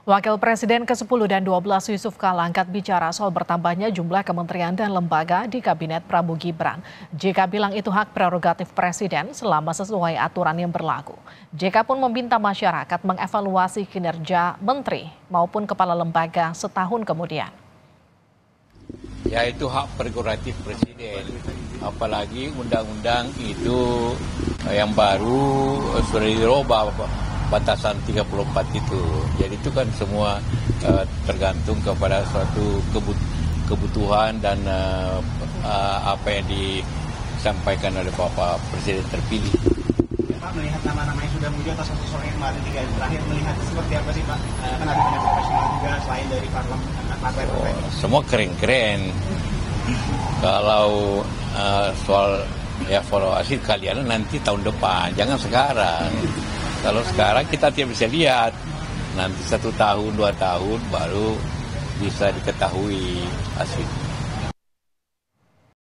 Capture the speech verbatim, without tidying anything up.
Wakil Presiden kesepuluh dan dua belas Yusuf Kala angkat bicara soal bertambahnya jumlah kementerian dan lembaga di Kabinet Prabowo Gibran. J K bilang itu hak prerogatif Presiden selama sesuai aturan yang berlaku. J K pun meminta masyarakat mengevaluasi kinerja menteri maupun kepala lembaga setahun kemudian. Ya, itu hak prerogatif Presiden, apalagi undang-undang itu yang baru sudah dirubah batasan tiga puluh empat itu. Jadi itu kan semua uh, tergantung kepada suatu kebut kebutuhan dan uh, uh, apa yang disampaikan oleh Bapak Presiden terpilih. Pak, melihat nama-nama yang sudah muncul atas satu sore yang kemarin tiga hari terakhir, melihat seperti apa sih Pak? Uh, kan ada banyak profesional juga selain dari parlemen, partai-partai. Oh, semua keren-keren. Kalau uh, soal evaluasi kalian nanti tahun depan, jangan sekarang. Kalau sekarang kita tidak bisa lihat, nanti satu tahun, dua tahun baru bisa diketahui hasil.